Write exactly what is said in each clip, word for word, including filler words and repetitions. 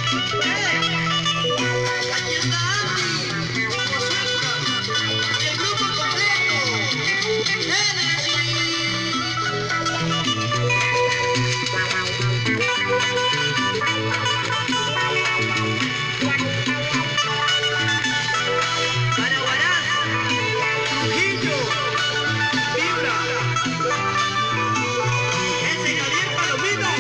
Aquí está Andy, Josué, y el grupo completo, Energy. Para Huaraz, Trujillo, Vibra, ese Javier Palomino.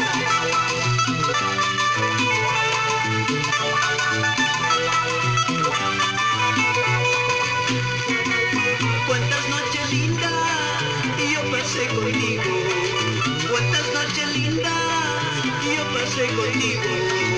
Cuántas noches lindas yo pasé contigo, cuántas noches lindas yo pasé contigo,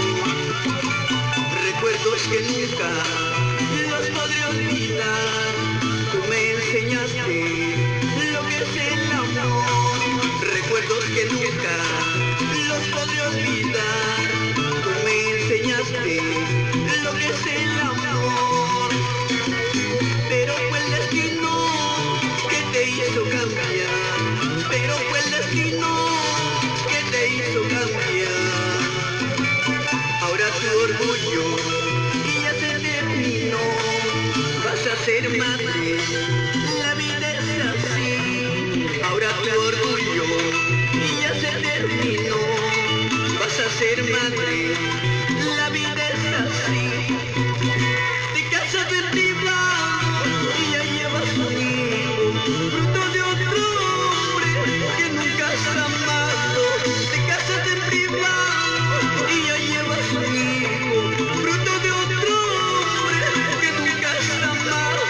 recuerdos que nunca los podré olvidar. Tú me enseñaste lo que es el amor, recuerdos que nunca los podré olvidar. Tú me enseñaste lo que es el amor, pero fue el destino que te hizo cambiar, pero fue el destino que te hizo cambiar. Ahora tu orgullo ya se terminó, vas a ser madre, la vida es así. Ahora tu orgullo ya se terminó, vas a ser madre, la vida es así. Te casas de privado y ya llevas un hijo, fruto de otro hombre que nunca has amado. Te casas de privado y ya llevas un hijo, fruto de otro hombre que nunca has amado.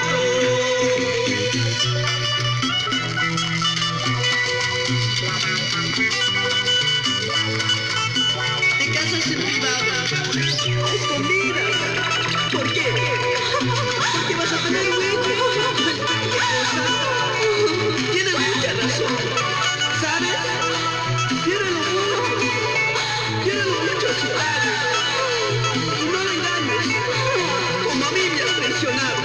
Te casas en privado, a escondidas. ¿Por qué? Porque vas a tener un hijo. ¿Qué cosa? Tienes mucha razón. ¿Sabes? Quiérelo mucho. Quiérelo mucho a su padre. Y no lo engañes, como a mí me has traicionado.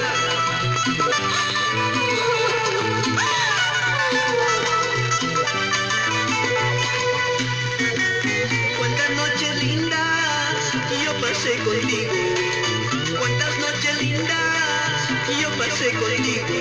Cuántas noches lindas yo pasé contigo, cuántas noches lindas yo pasé contigo,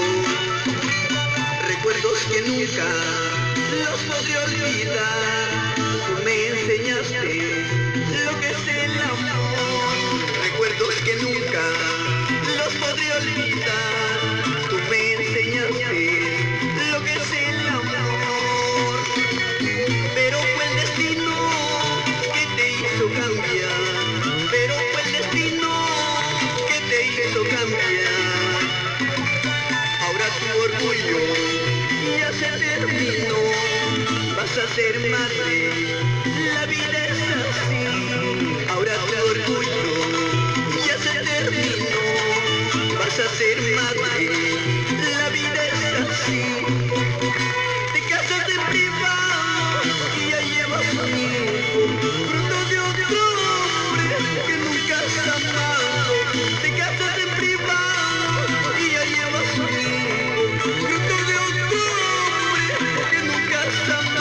recuerdos que nunca los podré olvidar. Tú me enseñaste lo que es el amor, recuerdos que nunca los podré olvidar. Tú me enseñaste lo que es el amor, pero fue el destino que te hizo cambiar, pero fue el destino que te hizo cambiar. Ahora tu orgullo ya se terminó, vas a ser madre, la vida es así. Ahora tu orgullo ya se terminó, vas a ser madre, la vida es así. Te casas de privado y ya llevas un hijo, fruto de otro hombre que nunca has amado. Te casas de privado y ya llevas un hijo, fruto de otro hombre que nunca has amado.